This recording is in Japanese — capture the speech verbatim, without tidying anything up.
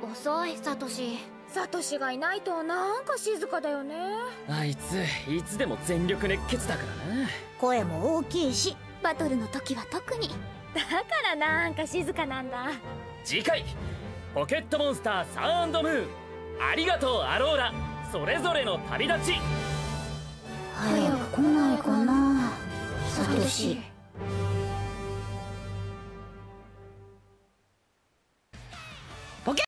遅いサトシ。 サトシがいないとなんか静かだよね。 あいついつでも全力熱血だからな。 声も大きいし、 バトルの時は特に。 だからなんか静かなんだ。 次回ポケットモンスターサン&ムーン、ありがとうアローラ、それぞれの旅立ち。 早く来ないかなサトシ。